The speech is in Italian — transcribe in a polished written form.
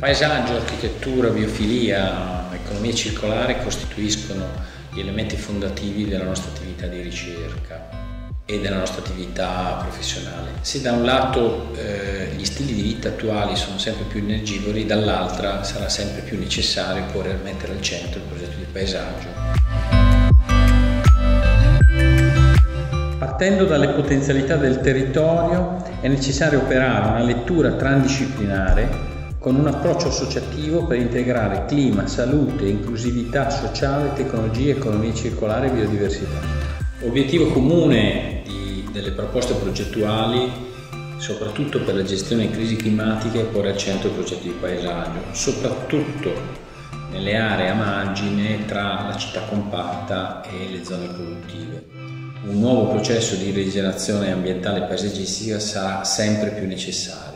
Paesaggio, architettura, biofilia, economia circolare costituiscono gli elementi fondativi della nostra attività di ricerca e della nostra attività professionale. Se da un lato gli stili di vita attuali sono sempre più energivori, dall'altra sarà sempre più necessario porre mettere al centro il progetto di paesaggio. Partendo dalle potenzialità del territorio è necessario operare una lettura transdisciplinare con un approccio associativo per integrare clima, salute, inclusività sociale, tecnologia, economia circolare e biodiversità. L'obiettivo comune delle proposte progettuali, soprattutto per la gestione di crisi climatiche, è porre al centro il progetto di paesaggio, soprattutto nelle aree a margine tra la città compatta e le zone produttive. Un nuovo processo di rigenerazione ambientale e paesaggistica sarà sempre più necessario.